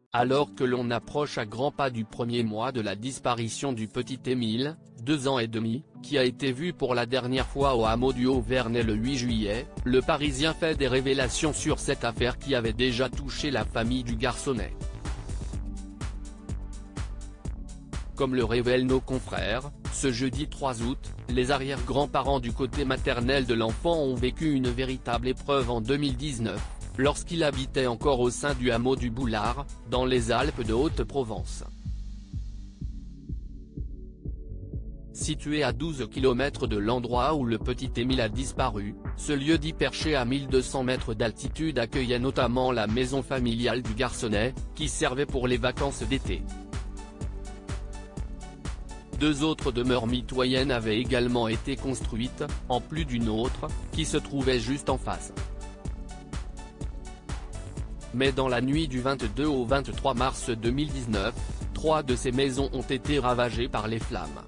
Alors que l'on approche à grands pas du premier mois de la disparition du petit Émile, 2 ans et demi, qui a été vu pour la dernière fois au hameau du Haut-Vernay le 8 juillet, le Parisien fait des révélations sur cette affaire qui avait déjà touché la famille du garçonnet. Comme le révèlent nos confrères, ce jeudi 3 août, les arrière-grands-parents du côté maternel de l'enfant ont vécu une véritable épreuve en 2019. Lorsqu'il habitait encore au sein du hameau du Boulard, dans les Alpes de Haute-Provence. Situé à 12 km de l'endroit où le petit Émile a disparu, ce lieu-dit perché à 1200 mètres d'altitude accueillait notamment la maison familiale du garçonnet, qui servait pour les vacances d'été. 2 autres demeures mitoyennes avaient également été construites, en plus d'une autre, qui se trouvait juste en face. Mais dans la nuit du 22 au 23 mars 2019, 3 de ces maisons ont été ravagées par les flammes.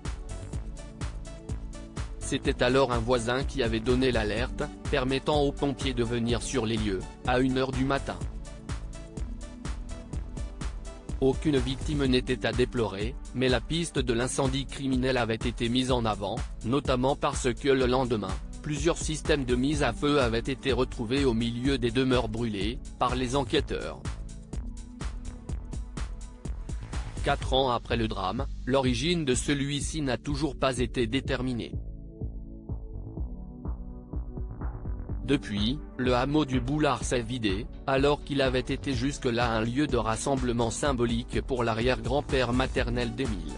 C'était alors un voisin qui avait donné l'alerte, permettant aux pompiers de venir sur les lieux, à 1 h du matin. Aucune victime n'était à déplorer, mais la piste de l'incendie criminel avait été mise en avant, notamment parce que le lendemain, plusieurs systèmes de mise à feu avaient été retrouvés au milieu des demeures brûlées, par les enquêteurs. 4 ans après le drame, l'origine de celui-ci n'a toujours pas été déterminée. Depuis, le hameau du Boulard s'est vidé, alors qu'il avait été jusque-là un lieu de rassemblement symbolique pour l'arrière-grand-père maternel d'Émile.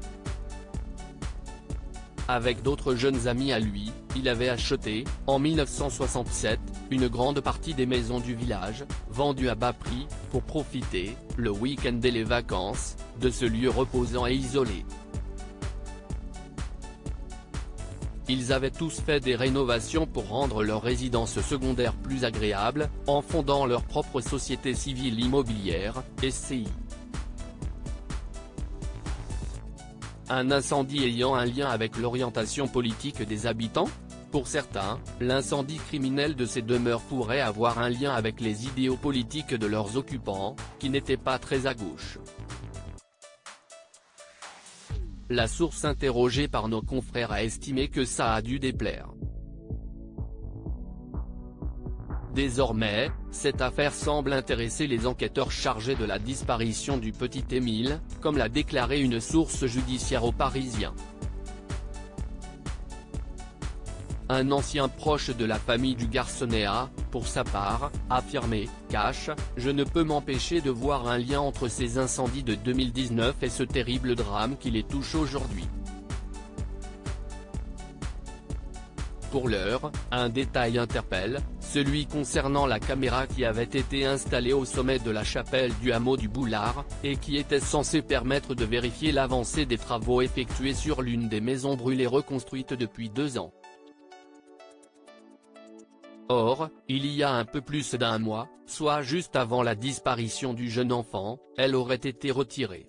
Avec d'autres jeunes amis à lui, il avait acheté, en 1967, une grande partie des maisons du village, vendues à bas prix, pour profiter, le week-end et les vacances, de ce lieu reposant et isolé. Ils avaient tous fait des rénovations pour rendre leur résidence secondaire plus agréable, en fondant leur propre société civile immobilière, SCI. Un incendie ayant un lien avec l'orientation politique des habitants ? Pour certains, l'incendie criminel de ces demeures pourrait avoir un lien avec les idéaux politiques de leurs occupants, qui n'étaient pas très à gauche. La source interrogée par nos confrères a estimé que ça a dû déplaire. Désormais, cette affaire semble intéresser les enquêteurs chargés de la disparition du petit Émile, comme l'a déclaré une source judiciaire au Parisien. Un ancien proche de la famille du garçonnet a, pour sa part, affirmé, cache, « Je ne peux m'empêcher de voir un lien entre ces incendies de 2019 et ce terrible drame qui les touche aujourd'hui. » Pour l'heure, un détail interpelle, celui concernant la caméra qui avait été installée au sommet de la chapelle du hameau du Boulard, et qui était censée permettre de vérifier l'avancée des travaux effectués sur l'une des maisons brûlées reconstruites depuis 2 ans. Or, il y a un peu plus d'1 mois, soit juste avant la disparition du jeune enfant, elle aurait été retirée.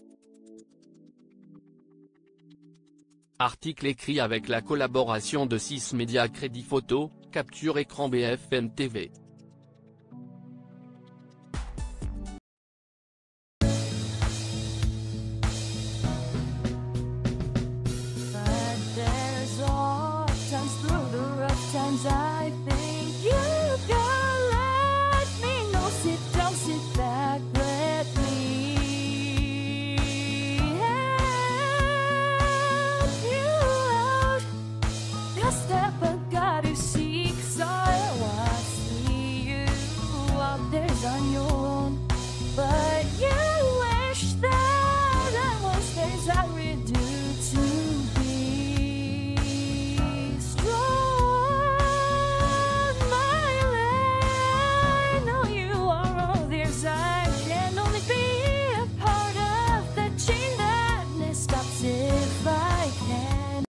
Article écrit avec la collaboration de 6 médias Crédit Photo, Capture Écran BFM TV.